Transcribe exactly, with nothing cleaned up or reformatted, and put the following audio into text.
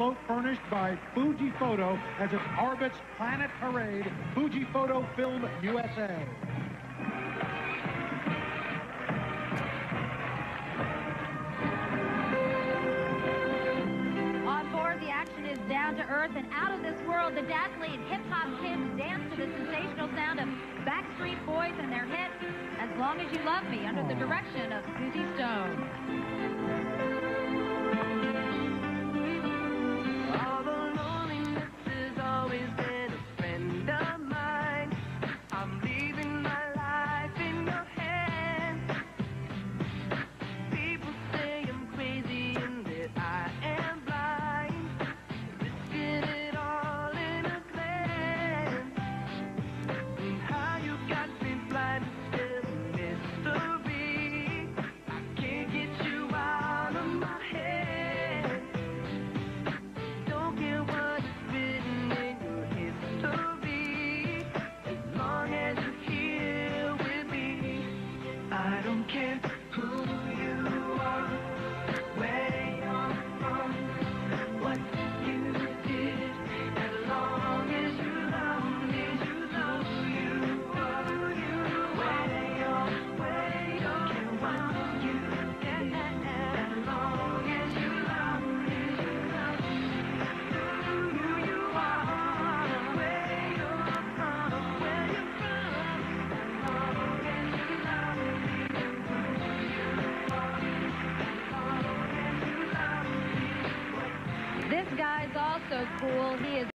float furnished by Fuji Photo as it orbits Planet Parade, Fuji Photo Film U S A. On board, the action is down to earth and out of this world. The dazzling hip-hop kids dance to the sensational sound of Backstreet Boys and their hit, As Long As You Love Me, under the direction of Susie Stone. I don't care who you are, where you're from, what you did, as long as you love me, you know you are, you where you're, where you're, what you did, as long as you love me, you know who you are, where you're from, where you're from, as long as you love me. This guy's also cool. He is